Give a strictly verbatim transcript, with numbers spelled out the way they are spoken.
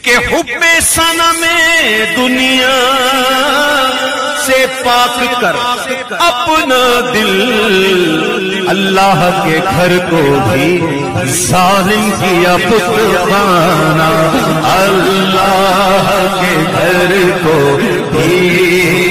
के हुब्बे सना में दुनिया से पाक कर अपना दिल, अल्लाह के घर को भी जालिम किया पुतखाना, अल्लाह के घर को भी